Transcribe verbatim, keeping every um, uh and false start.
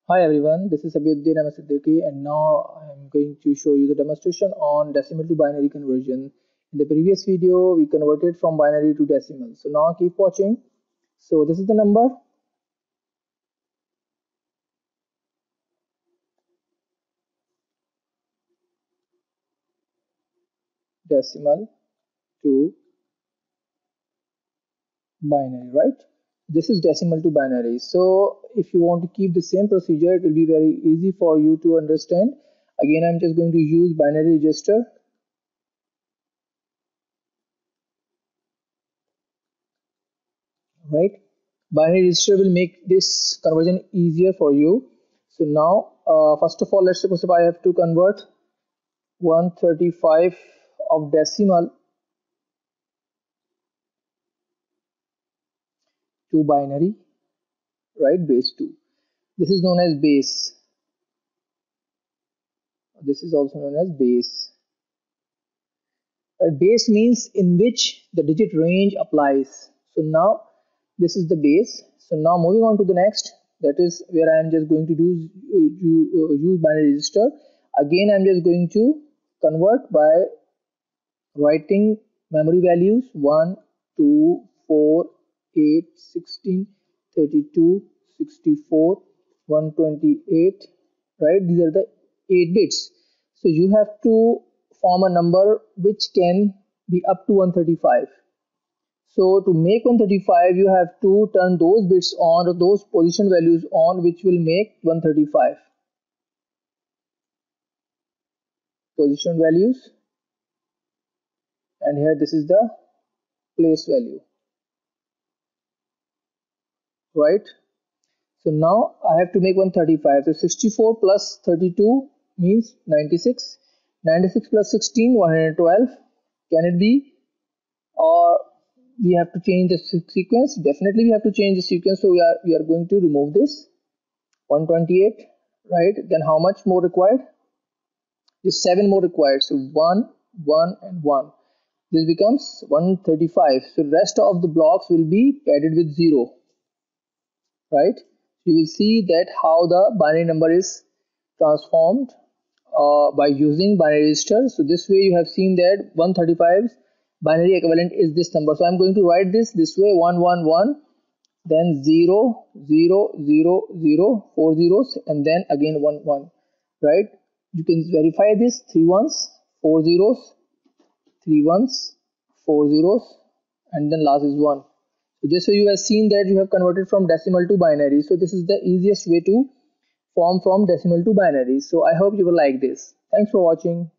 Hi everyone, this is Abiuddin Ahmed Siddiqui, and now I'm going to show you the demonstration on decimal to binary conversion. In the previous video, we converted from binary to decimal. So now keep watching. So this is the number. Decimal to binary, right? This is decimal to binary. So if you want to keep the same procedure, it will be very easy for you to understand. Again, I'm just going to use binary register. Right, binary register will make this conversion easier for you. So now uh, first of all, let's suppose if I have to convert one thirty-five of decimal to binary, right? Base two, this is known as base, this is also known as base. Right? Base means in which the digit range applies. So now this is the base. So now moving on to the next, that is where I am just going to do uh, use binary register. Again, I'm just going to convert by writing memory values one, two, four, eight, sixteen, thirty-two, sixty-four, one twenty-eight, right? These are the eight bits. So you have to form a number which can be up to one thirty-five. So to make one thirty-five, you have to turn those bits on, or those position values on, which will make one thirty-five. Position values, and here this is the place value, right? So now I have to make one thirty-five. So sixty-four plus thirty-two means ninety-six. ninety-six plus sixteen, one hundred twelve. Can it be? Or we have to change the sequence? Definitely we have to change the sequence. So we are we are going to remove this one twenty-eight, right? Then how much more required? Just seven more required. So one, one, and one. This becomes one thirty-five. So rest of the blocks will be padded with zero, right? You will see that how the binary number is transformed uh, by using binary register. So this way you have seen that one thirty-five's binary equivalent is this number. So I'm going to write this this way: one one one, then zero zero zero zero, four zeros, and then again one one, right? You can verify this: three ones, four zeros, three ones, four zeros, and then last is one. So this way you have seen that you have converted from decimal to binary. So this is the easiest way to form from decimal to binary. So I hope you will like this. Thanks for watching.